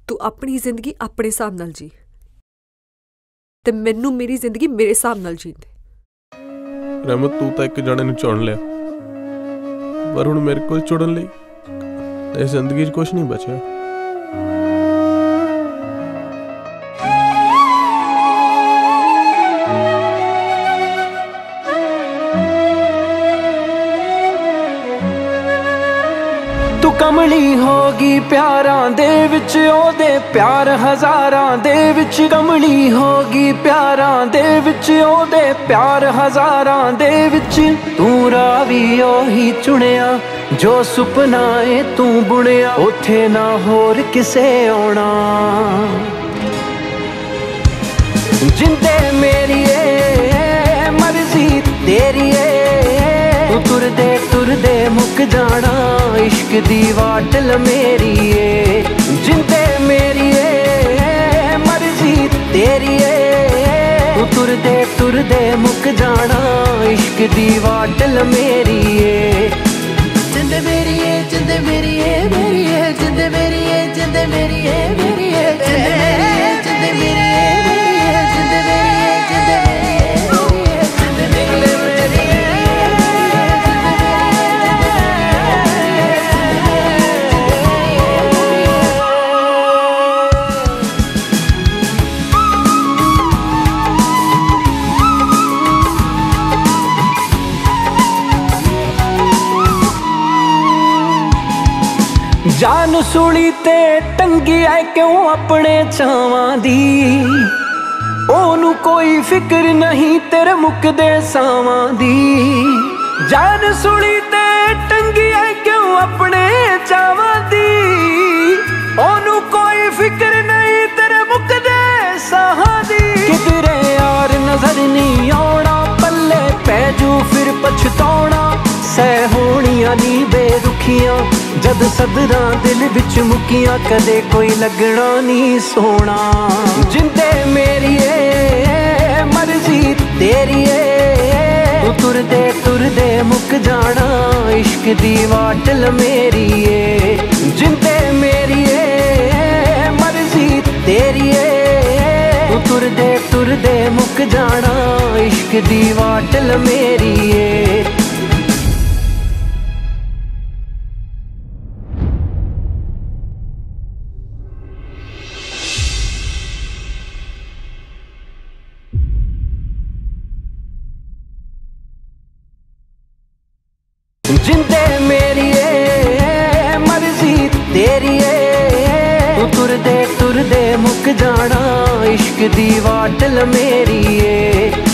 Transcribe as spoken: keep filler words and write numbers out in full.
तू अपनी जिंदगी अपने हिसाब नाल जी ते मैनू मेरी जिंदगी मेरे हिसाब नाल जीण दे। रहमत तू तो एक जने नूं चुन लिया, पर हुण मेरे कोल चुनन लई इस जिंदगी च कुछ नहीं बचा। तू कमली होगी प्यारां दे विच, ओदे प्यार हजारां दे विच। कमली होगी प्यारां दे विच, ओदे प्यार हजारां दे विच। तू रावी ओही चुनिया जो सुपना ए तू बुनिया, उथे ना होर किसे आउणा। जिंदे मेरी ए मर्जी तेरी ए, तू तुरदे तुरदे मुक जाना इश्क दी वाटल मेरी ए। जिंदे मेरी ए मर्जी तेरी ए, तू तुरदे तुरदे मुक जाना इश्क दी वाटल मेरी ए। जिंदे मेरी ए जिंदे मेरी ए मेरी ए, जिंदे मेरी ए जिंदे मेरी ए मेरी ए, जिंदे मेरी ए जिंदे मेरी ए मेरी ए, जिंदे मेरी ए जिंदे मेरी ए मेरी ए, जिंदे मेरी ए मेरी ए। जान सूली ते टंगी है क्यों अपने चावां दी, ओनू कोई फिक्र नहीं तेरे मुकदे सावां दी। जान सूली ते टंगी है क्यों अपने चावां दी, ओनू कोई फिक्र नहीं तेरे मुकदे साहां दी। किधरे यार नजर नहीं आउणा, पल्ले पैजू फिर पछताउणा। सह होणियां नी बेरुखियां जद सदरां दिल विच मुकियां, कदे कोई लगना नहीं सोना। जिंदे मेरी ए मर्जी तेरी ए, तू तुरदे तुरदे मुक जाना इश्क दी वाटल मेरी ए। जिंदे मेरी ए मर्जी तेरी ए, तू तुरदे तुरदे मुक जाना इश्क दी वाटल मेरी ए। जिंदे मेरी ए मर्जी तेरी ए, तू तुरदे तुरदे मुक जाना इश्क दी वाटल मेरी ए।